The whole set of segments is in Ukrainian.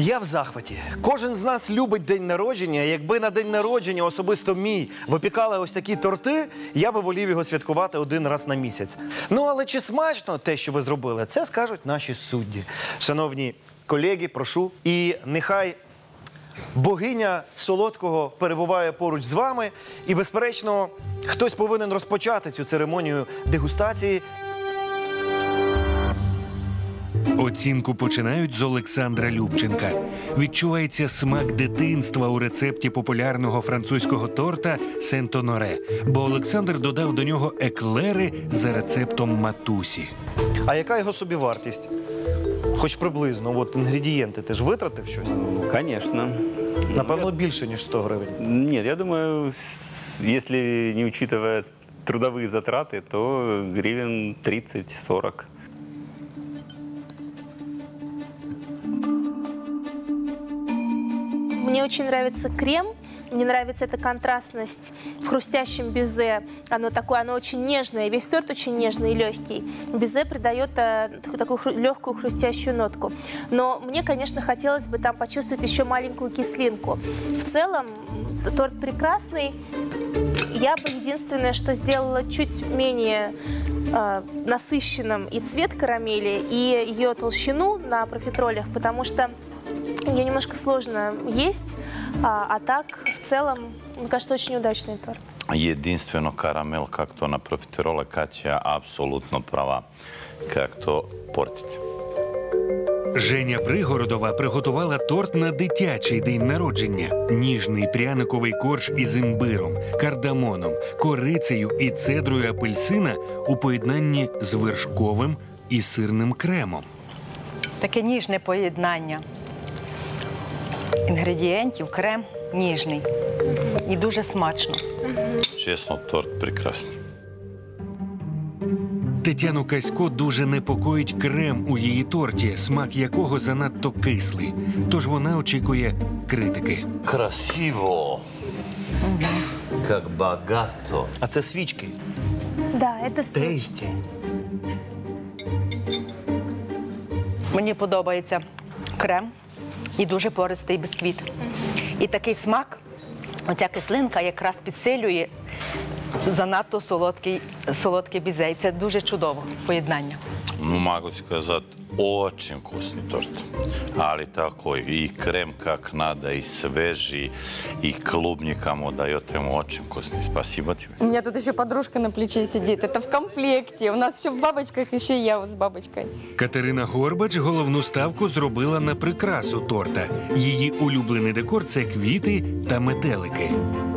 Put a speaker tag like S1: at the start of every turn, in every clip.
S1: Я в захваті. Кожен з нас любить день народження. Якби на день народження особисто мій випікали ось такі торти, я би волів його святкувати один раз на місяць. Ну, але чи смачно те, що ви зробили, це скажуть наші судді. Шановні колеги, прошу. І нехай богиня солодкого перебуває поруч з вами. І, безперечно, хтось повинен розпочати цю церемонію дегустації.
S2: Оцінку починають з Олександра Любченка. Відчувається смак дитинства у рецепті популярного французького торта Сент-Оноре, бо Олександр додав до нього еклери за рецептом матусі.
S1: А яка його собівартість? Хоч приблизно, от інгредієнти, ти ж витратив щось?
S3: Конечно.
S1: Напевно, більше, ніж 100 гривень.
S3: Нет, я думаю, если не учитывая трудовые затраты, то гривен 30-40.
S4: Мне очень нравится крем, мне нравится эта контрастность в хрустящем безе. Оно очень нежное, весь торт очень нежный и легкий. Безе придает такую легкую хрустящую нотку. Но мне, конечно, хотелось бы там почувствовать еще маленькую кислинку. В целом, торт прекрасный. Я бы единственное, что сделала чуть менее насыщенным и цвет карамели, и ее толщину на профитролях, потому что ее немножко сложно есть, а так, в целом, мне кажется, очень удачный торт.
S5: Jedinstveno karamel, kako to na profiterole, Katja apsolutno prava. Kako to portiti.
S2: Женя Пригородова приготувала торт на дитячий день народження. Ніжний пряниковий корж із імбиром, кардамоном, корицею і цедрою апельсина у поєднанні з вершковим і сирним кремом.
S6: Таке ніжне поєднання інгредієнтів, крем ніжний і дуже смачно.
S5: Чесно, торт прекрасний.
S2: Тетяну Касько дуже непокоїть крем у її торті, смак якого занадто кислий. Тож вона очікує критики.
S5: Красиво. Как багато.
S1: А це свічки.
S4: Да, это свечки.
S1: Тейсті.
S6: Мені подобається крем і дуже пористий бісквіт. І такий смак, оця кислинка якраз підсилює занадто солодкий бізе. І це дуже чудово поєднання.
S5: Ну, могу сказать, очень вкусный торт. Ali tako i krem kak nada, и свежий, и клубника ему дает ему очень вкусный. Спасибо тебе.
S7: У меня тут еще подружка на плече сидит. Это в комплекте. У нас все в бабочках, еще я вот с бабочкой.
S2: Катерина Горбач головну ставку зробила на прикрасу торта. Її улюблений декор – це квіти та метелики.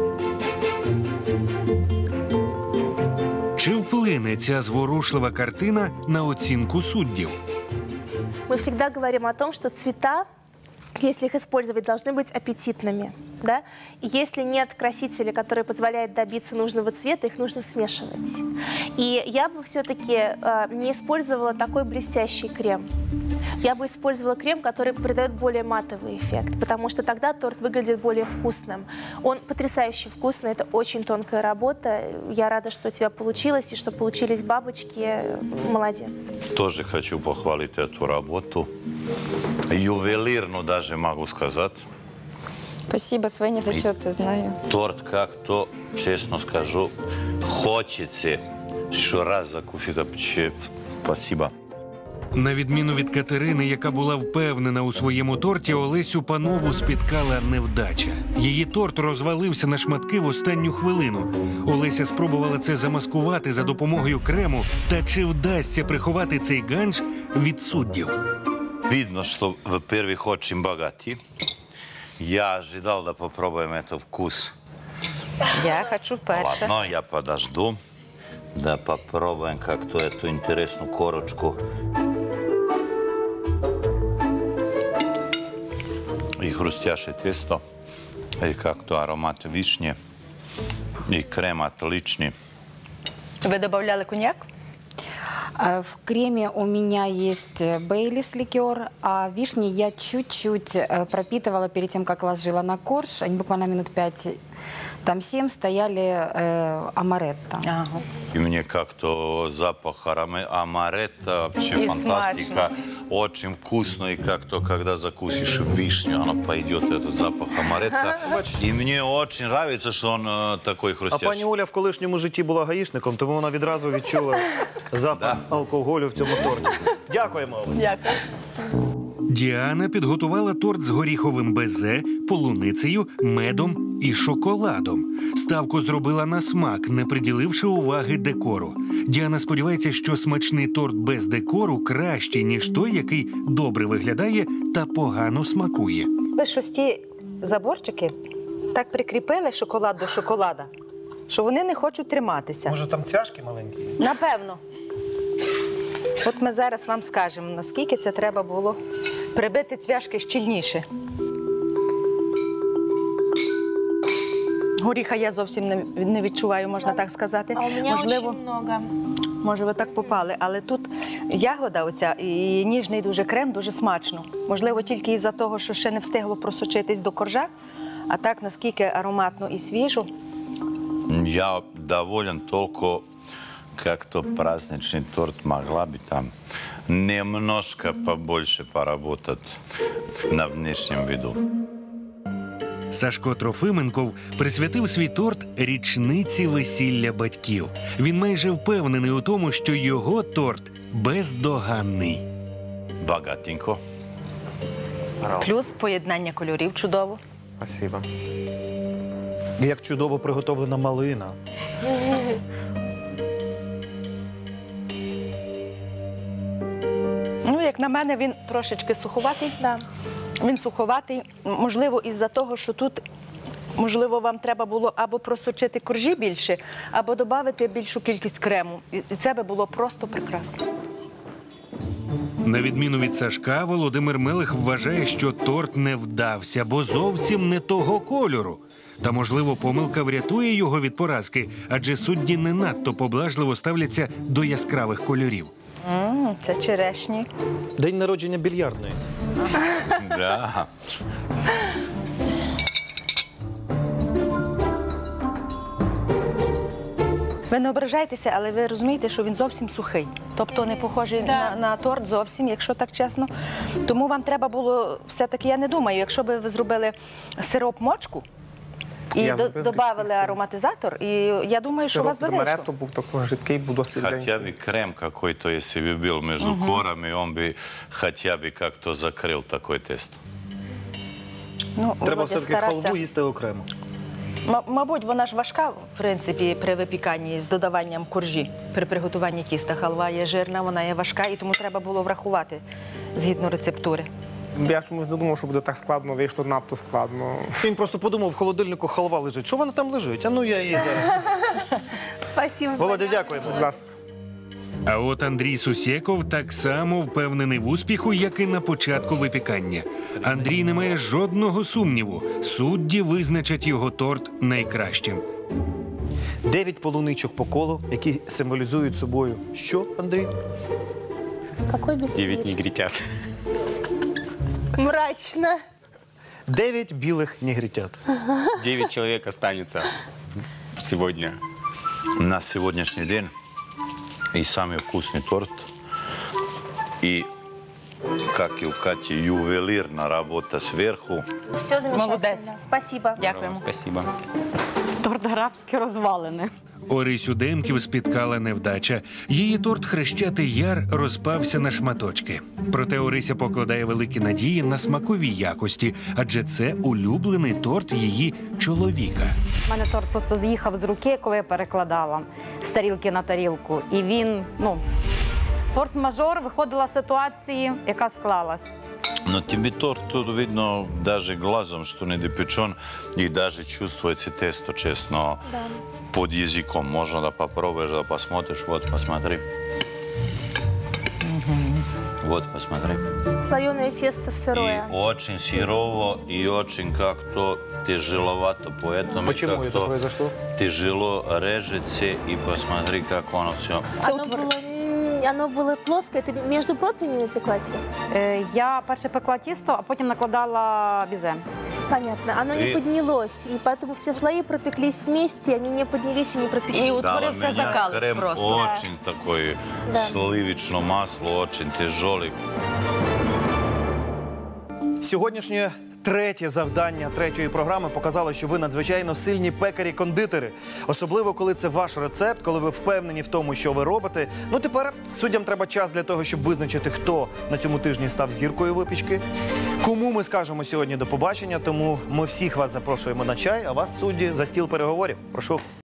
S2: Чи вплине ця зворушлива картина на оцінку суддів?
S4: Мы всегда говорим о том, что цвета, если их использовать, должны быть аппетитными. Да? И если нет красителя, который позволяет добиться нужного цвета, их нужно смешивать. И я бы все-таки не использовала такой блестящий крем. Я бы использовала крем, который придает более матовый эффект, потому что тогда торт выглядит более вкусным. Он потрясающе вкусный, это очень тонкая работа. Я рада, что у тебя получилось, и что получились бабочки. Молодец.
S5: Тоже хочу похвалить эту работу. Ювелирно даже могу сказать.
S7: Спасибо, Свеня, ты что-то знаю.
S5: Торт как-то, честно скажу, хочется еще раз закусить. Спасибо.
S2: На відміну від Катерини, яка була впевнена у своєму торті, Олесю Панову спіткала невдача. Її торт розвалився на шматки в останню хвилину. Олеся спробувала це замаскувати за допомогою крему. Та чи вдасться приховати цей ганч від суддів?
S5: Видно, что, во-первых, очень богатый. Я ожидал, да попробуем этот вкус.
S6: Я хочу перше.
S5: Ладно, я подожду. Да попробуем как-то эту интересную корочку. И хрустящее тесто, и как-то аромат вишни, и крем отличный.
S6: Ви додавали коньяк?
S7: В креме у меня есть Бейлис ликер, а вишни я чуть-чуть пропитывала перед тем, как ложила на корж. Они буквально минут 5, там 7 стояли амаретто.
S6: Ага.
S5: И мне как-то запах амаретто вообще
S6: И
S5: фантастика. Очень вкусно. И как-то, когда закусишь вишню, оно пойдет, этот запах амаретто. И мне очень нравится, что он такой
S1: А
S5: хрустящий.
S1: пані Оля в колишньому житті була гаїшником, тому вона відразу відчула запах алкоголю в цьому торті. Дякуємо, Оля.
S6: Дякую.
S2: Діана підготувала торт з горіховим безе, полуницею, медом і шоколадом. Ставку зробила на смак, не приділивши уваги декору. Діана сподівається, що смачний торт без декору кращий, ніж той, який добре виглядає та погано смакує.
S6: Ви щось ті заборчики так прикріпили шоколад до шоколада, що вони не хочуть триматися.
S1: Може там цвяшки маленькі?
S6: Напевно. От ми зараз вам скажемо, наскільки це треба було прибити цвяшки щільніше. Горіха я зовсім не відчуваю, можна так сказати.
S4: А у меня очень много.
S6: Може, ви так попали, але тут ягода оця і ніжний дуже крем, дуже смачно. Можливо, тільки із-за того, що ще не встигло просочитись до коржа, а так, наскільки ароматно і свіжо.
S5: Я доволен только как-то праздничный торт могла бы там немножко побольше поработать на внешнем виду.
S2: Сашко Трофименков присвятив свій торт річниці весілля батьків. Він майже впевнений у тому, що його торт бездоганний.
S5: Богатенько.
S6: Плюс поєднання кольорів чудово.
S8: Спасибо.
S1: І як чудово приготовлена малина.
S6: Ну, як на мене, він трошечки суховатий.
S4: Да.
S6: Він суховатий, можливо, із-за того, що тут, можливо, вам треба було або просочити коржі більше, або додати більшу кількість крему. І це би було просто прекрасно.
S2: На відміну від Сашка, Володимир Мелих вважає, що торт не вдався, бо зовсім не того кольору. Та, можливо, помилка врятує його від поразки, адже судді не надто поблажливо ставляться до яскравих кольорів.
S6: Це черешні.
S1: День народження більярдної.
S5: Да.
S6: Ви не ображайтеся, але ви розумієте, що він зовсім сухий. Тобто не похожий на торт зовсім, якщо так чесно. Тому вам треба було все-таки, я не думаю, якщо б ви зробили сироп-мочку і додали ароматизатор, і я думаю, що у вас би вийшло.
S8: Сироп з був такий жидкий, був досить
S5: Хотя
S8: денький.
S5: бы крем какой-то, если бы был между корами, он бы хотя бы как-то закрыл такой тест.
S6: Ну,
S1: Треба
S6: Володя
S1: все-таки
S6: старався.
S1: халву їсти окремо.
S6: Мабуть, вона ж важка, в принципі, при випіканні з додаванням коржі. При приготуванні тіста халва є жирна, вона є важка, і тому треба було врахувати згідно рецептури.
S8: Я чомусь не думав, що буде так складно, вийшло надто складно.
S1: Він просто подумав, в холодильнику халва лежить. Що вона там лежить? А ну я її зараз.
S4: Спасибо.
S1: Володя, дякуємо.
S8: Будь ласка.
S2: А от Андрій Сусєков так само впевнений в успіху, як і на початку випікання. Андрій не має жодного сумніву. Судді визначать його торт найкращим.
S1: 9 полуничок по колу, які символізують собою. Що, Андрій?
S4: Какой бисквит?
S3: негритят.
S4: Мрачно.
S1: 9 білих негритят.
S3: 9 человек останется сегодня.
S5: На сегодняшний день и самый вкусный торт, и, как и у Кати, ювелирная работа сверху.
S4: Все замечательно.
S6: Молодец.
S4: Спасибо.
S6: Дякуємо.
S3: Спасибо.
S7: Торт графські розвалини.
S2: Орисю Демків спіткала невдача. Її торт «Хрещатий яр» розпався на шматочки. Проте Орися покладає великі надії на смакові якості, адже це улюблений торт її чоловіка.
S7: У мене торт просто з'їхав з руки, коли я перекладала з тарілки на тарілку. І він, форс-мажор, виходила з ситуації, яка склалась.
S5: Но тебе торт тут видно даже глазом, что недопечен, и даже чувствуется тесто, честно, под языком. Можно да попробуешь, да посмотришь. Вот, посмотри. Вот, посмотри.
S4: Слоеное тесто сырое.
S5: И очень сырово, и очень как-то тяжеловато, поэтому
S1: Почему это
S5: как-то
S1: произошло?
S5: тяжело режется, и посмотри, как оно все.
S4: Оно было оно было плоское, ты между противнями пекла тесто?
S9: Я перше пекла тісто, а потім накладала бізе.
S4: Понятно. Оно не
S5: И-
S4: поднялось, и поэтому все слои пропеклись вместе, они не поднялись и не пропеклись.
S6: И
S5: Да,
S6: утворився
S5: у меня
S6: закалець
S5: крем
S6: просто.
S5: очень такой,
S4: Да.
S5: сливочное масло, очень тяжелый.
S1: Сьогоднішнє третє завдання третьої програми показало, що ви надзвичайно сильні пекарі-кондитери. Особливо, коли це ваш рецепт, коли ви впевнені в тому, що ви робите. Ну, тепер суддям треба час для того, щоб визначити, хто на цьому тижні став зіркою випічки. Кому ми скажемо сьогодні до побачення, тому ми всіх вас запрошуємо на чай, а вас, судді, за стіл переговорів. Прошу.